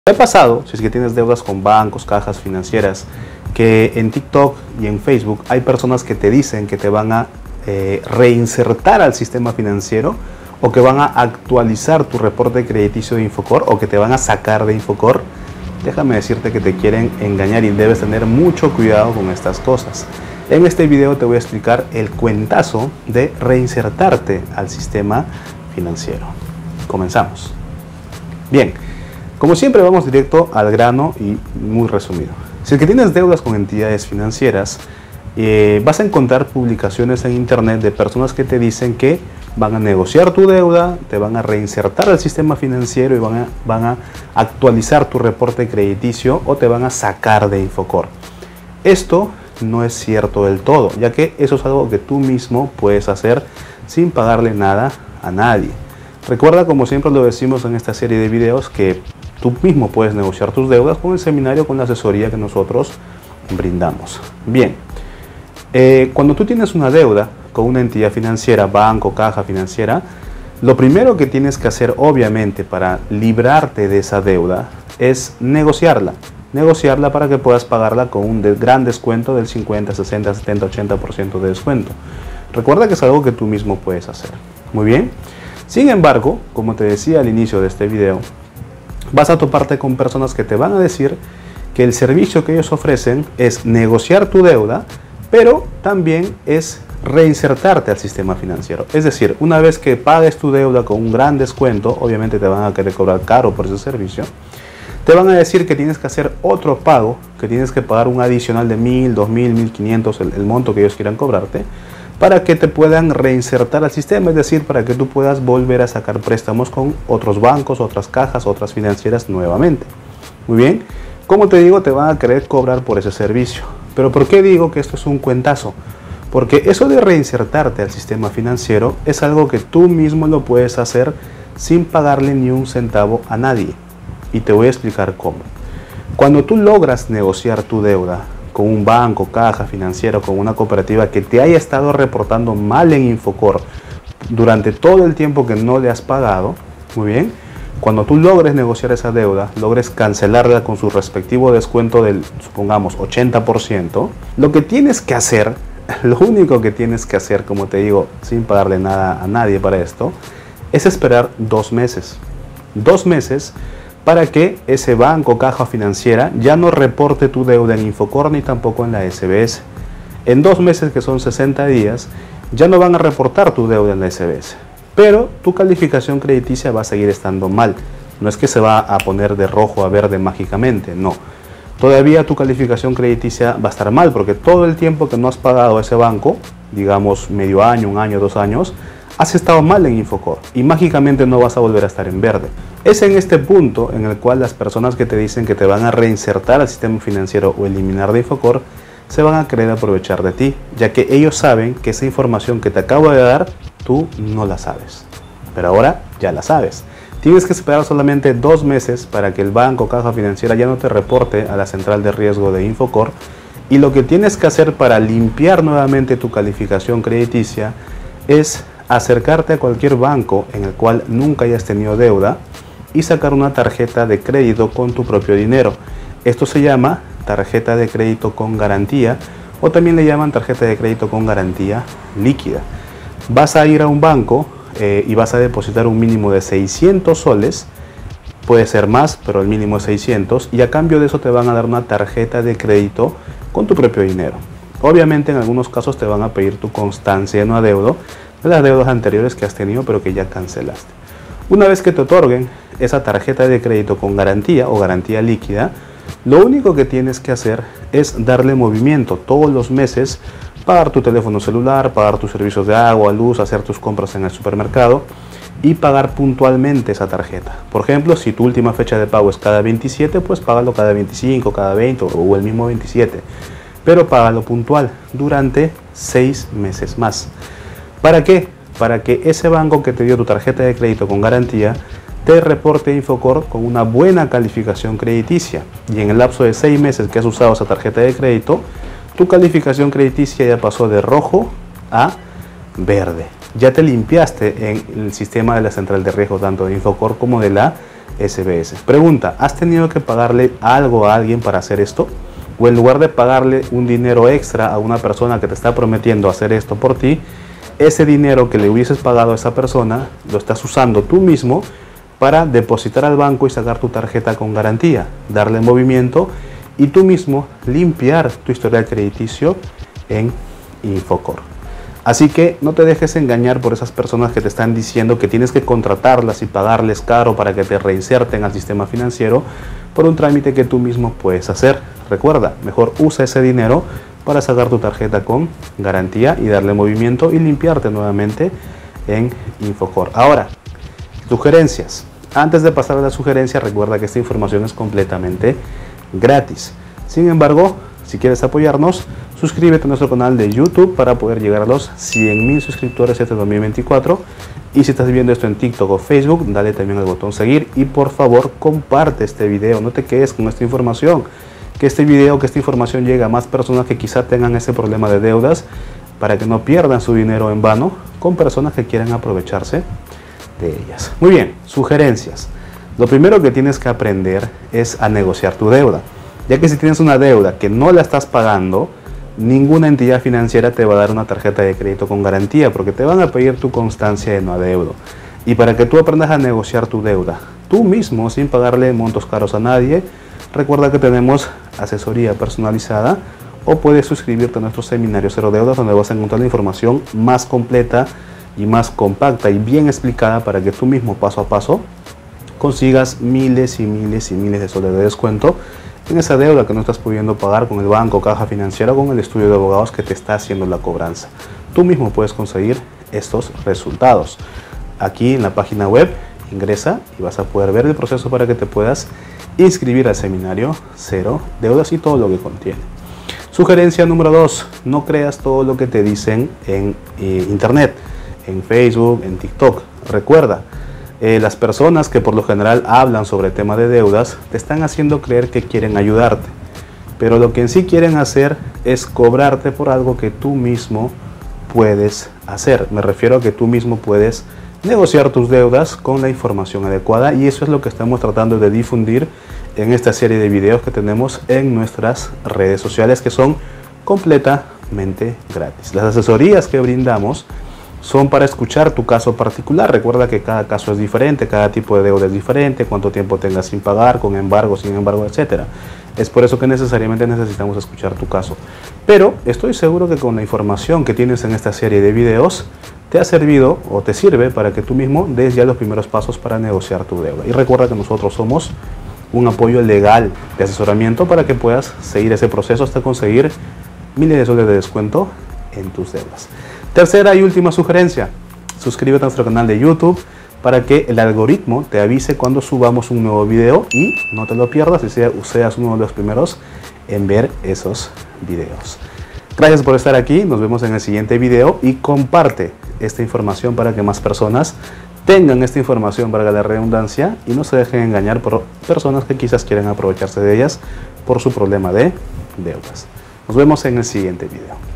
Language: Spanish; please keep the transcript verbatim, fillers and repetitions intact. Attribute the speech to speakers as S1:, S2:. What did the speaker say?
S1: ¿Te ha pasado, si es que tienes deudas con bancos, cajas financieras, que en TikTok y en Facebook hay personas que te dicen que te van a eh, reinsertar al sistema financiero, o que van a actualizar tu reporte crediticio de Infocor, o que te van a sacar de Infocor? Déjame decirte que te quieren engañar y debes tener mucho cuidado con estas cosas. En este video te voy a explicar el cuentazo de reinsertarte al sistema financiero. Comenzamos. Bien. Como siempre, vamos directo al grano y muy resumido. Si es que tienes deudas con entidades financieras, eh, vas a encontrar publicaciones en internet de personas que te dicen que van a negociar tu deuda, te van a reinsertar al sistema financiero y van a, van a actualizar tu reporte crediticio o te van a sacar de Infocor. Esto no es cierto del todo, ya que eso es algo que tú mismo puedes hacer sin pagarle nada a nadie. Recuerda, como siempre lo decimos en esta serie de videos, que tú mismo puedes negociar tus deudas con el seminario, con la asesoría que nosotros brindamos. Bien, eh, cuando tú tienes una deuda con una entidad financiera, banco, caja financiera, lo primero que tienes que hacer, obviamente, para librarte de esa deuda es negociarla. Negociarla para que puedas pagarla con un gran descuento del cincuenta, sesenta, setenta, ochenta por ciento de descuento. Recuerda que es algo que tú mismo puedes hacer. Muy bien. Sin embargo, como te decía al inicio de este video, vas a toparte con personas que te van a decir que el servicio que ellos ofrecen es negociar tu deuda, pero también es reinsertarte al sistema financiero. Es decir, una vez que pagues tu deuda con un gran descuento, obviamente te van a querer cobrar caro por ese servicio, te van a decir que tienes que hacer otro pago, que tienes que pagar un adicional de mil, dos mil, mil quinientos, el, el monto que ellos quieran cobrarte, para que te puedan reinsertar al sistema, es decir, para que tú puedas volver a sacar préstamos con otros bancos, otras cajas, otras financieras nuevamente. Muy bien, como te digo, te van a querer cobrar por ese servicio. Pero ¿por qué digo que esto es un cuentazo? Porque eso de reinsertarte al sistema financiero es algo que tú mismo lo puedes hacer sin pagarle ni un centavo a nadie. Y te voy a explicar cómo. Cuando tú logras negociar tu deuda con un banco, caja financiera, con una cooperativa que te haya estado reportando mal en Infocor durante todo el tiempo que no le has pagado, muy bien, cuando tú logres negociar esa deuda, logres cancelarla con su respectivo descuento del, supongamos, ochenta por ciento, lo que tienes que hacer, lo único que tienes que hacer, como te digo, sin pagarle nada a nadie para esto, es esperar dos meses. Dos meses para que ese banco, caja financiera, ya no reporte tu deuda en Infocor ni tampoco en la S B S. En dos meses, que son sesenta días, ya no van a reportar tu deuda en la S B S. Pero tu calificación crediticia va a seguir estando mal. No es que se va a poner de rojo a verde mágicamente, no. Todavía tu calificación crediticia va a estar mal, porque todo el tiempo que no has pagado a ese banco, digamos medio año, un año, dos años, has estado mal en Infocor y mágicamente no vas a volver a estar en verde. Es en este punto en el cual las personas que te dicen que te van a reinsertar al sistema financiero o eliminar de Infocor se van a querer aprovechar de ti, ya que ellos saben que esa información que te acabo de dar, tú no la sabes. Pero ahora ya la sabes. Tienes que esperar solamente dos meses para que el banco o caja financiera ya no te reporte a la central de riesgo de Infocor, y lo que tienes que hacer para limpiar nuevamente tu calificación crediticia es acercarte a cualquier banco en el cual nunca hayas tenido deuda y sacar una tarjeta de crédito con tu propio dinero. Esto se llama tarjeta de crédito con garantía, o también le llaman tarjeta de crédito con garantía líquida. Vas a ir a un banco eh, y vas a depositar un mínimo de seiscientos soles, puede ser más, pero el mínimo es seiscientos, y a cambio de eso te van a dar una tarjeta de crédito con tu propio dinero. Obviamente en algunos casos te van a pedir tu constancia de no adeudo de las deudas anteriores que has tenido pero que ya cancelaste. Una vez que te otorguen esa tarjeta de crédito con garantía o garantía líquida, lo único que tienes que hacer es darle movimiento todos los meses, pagar tu teléfono celular, pagar tus servicios de agua, luz, hacer tus compras en el supermercado y pagar puntualmente esa tarjeta. Por ejemplo, si tu última fecha de pago es cada veintisiete, pues págalo cada veinticinco, cada veinte o el mismo veintisiete, pero págalo puntual durante seis meses más. ¿Para qué? Para que ese banco que te dio tu tarjeta de crédito con garantía te reporte Infocor con una buena calificación crediticia, y en el lapso de seis meses que has usado esa tarjeta de crédito, tu calificación crediticia ya pasó de rojo a verde. Ya te limpiaste en el sistema de la central de riesgo tanto de Infocor como de la S B S. Pregunta, ¿has tenido que pagarle algo a alguien para hacer esto? O en lugar de pagarle un dinero extra a una persona que te está prometiendo hacer esto por ti, ese dinero que le hubieses pagado a esa persona lo estás usando tú mismo para depositar al banco y sacar tu tarjeta con garantía, darle movimiento y tú mismo limpiar tu historial crediticio en Infocor. Así que no te dejes engañar por esas personas que te están diciendo que tienes que contratarlas y pagarles caro para que te reinserten al sistema financiero por un trámite que tú mismo puedes hacer. Recuerda, mejor usa ese dinero para sacar tu tarjeta con garantía y darle movimiento y limpiarte nuevamente en Infocor. Ahora, sugerencias. Antes de pasar a la sugerencia, recuerda que esta información es completamente gratis. Sin embargo, si quieres apoyarnos, suscríbete a nuestro canal de YouTube para poder llegar a los cien mil suscriptores este dos mil veinticuatro. Y si estás viendo esto en TikTok o Facebook, dale también al botón seguir y por favor comparte este video. No te quedes con esta información. Que este video, que esta información llegue a más personas que quizá tengan ese problema de deudas para que no pierdan su dinero en vano con personas que quieran aprovecharse de ellas. Muy bien, sugerencias. Lo primero que tienes que aprender es a negociar tu deuda, ya que si tienes una deuda que no la estás pagando, ninguna entidad financiera te va a dar una tarjeta de crédito con garantía porque te van a pedir tu constancia de no adeudo. Y para que tú aprendas a negociar tu deuda tú mismo sin pagarle montos caros a nadie, recuerda que tenemos asesoría personalizada o puedes suscribirte a nuestro seminario Cero Deudas, donde vas a encontrar la información más completa y más compacta y bien explicada para que tú mismo paso a paso consigas miles y miles y miles de soles de descuento en esa deuda que no estás pudiendo pagar con el banco, caja financiera o con el estudio de abogados que te está haciendo la cobranza. Tú mismo puedes conseguir estos resultados. Aquí en la página web ingresa y vas a poder ver el proceso para que te puedas inscribir al seminario Cero Deudas y todo lo que contiene. Sugerencia número dos, no creas todo lo que te dicen en eh, internet, en Facebook, en TikTok. Recuerda, eh, las personas que por lo general hablan sobre el tema de deudas te están haciendo creer que quieren ayudarte, pero lo que en sí quieren hacer es cobrarte por algo que tú mismo puedes hacer. Me refiero a que tú mismo puedes negociar tus deudas con la información adecuada y eso es lo que estamos tratando de difundir en esta serie de videos que tenemos en nuestras redes sociales, que son completamente gratis. Las asesorías que brindamos son para escuchar tu caso particular. Recuerda que cada caso es diferente, cada tipo de deuda es diferente, cuánto tiempo tengas sin pagar, con embargo, sin embargo, etcétera. Es por eso que necesariamente necesitamos escuchar tu caso. Pero estoy seguro que con la información que tienes en esta serie de videos te ha servido o te sirve para que tú mismo des ya los primeros pasos para negociar tu deuda. Y recuerda que nosotros somos un apoyo legal de asesoramiento para que puedas seguir ese proceso hasta conseguir miles de soles de descuento en tus deudas. Tercera y última sugerencia, suscríbete a nuestro canal de YouTube para que el algoritmo te avise cuando subamos un nuevo video y no te lo pierdas y seas uno de los primeros en ver esos videos. Gracias por estar aquí, nos vemos en el siguiente video y comparte esta información para que más personas tengan esta información, valga la redundancia, y no se dejen engañar por personas que quizás quieran aprovecharse de ellas por su problema de deudas. Nos vemos en el siguiente video.